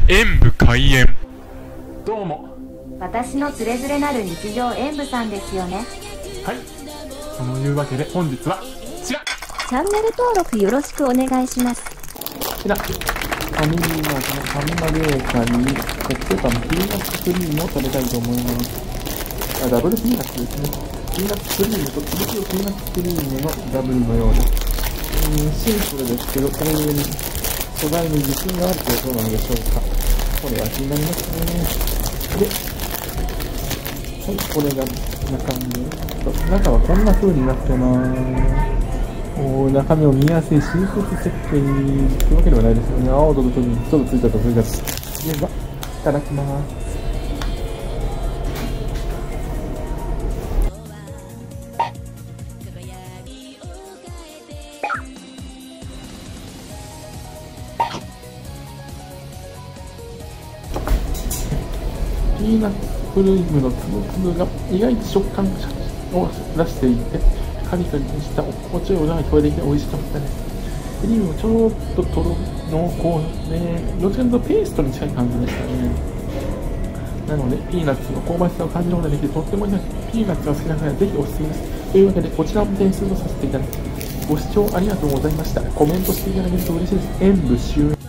演武開演。 どうも。 私のつれづれなる日常演武さんですよね。 はい。そのいうわけで本日はこちら。 チャンネル登録よろしくお願いします。 こちら。ファミリーマートのファミマベーカリー、コッペパンピーナッツクリームを食べたいと思います。ダブルピーナッツですね。ピーナッツクリームとつぶきのピーナッツクリームのダブルのようです。シンプルですけど、これに素材に自信があるということなのでしょうか。これは気になりますね。で、はい、これが中身。中はこんな風になってます。中身を見やすい親切設計というわけではないですよね。青ととにちょっとついたとそれがでは、いただきます。ピーナッツクリームのつぶつぶが意外と食感を出していて、カリカリとした心地よい音が聞こえてきて美味しかったです。クリームもちょっととろ濃厚で、どちらかというとペーストに近い感じでしたね。なので、ピーナッツの香ばしさを感じることができて、とってもいいです。ピーナッツが好きな方はぜひおすすめです。というわけで、こちらも点数とさせていただきます。ご視聴ありがとうございました。コメントしていただけると嬉しいです。演武終演。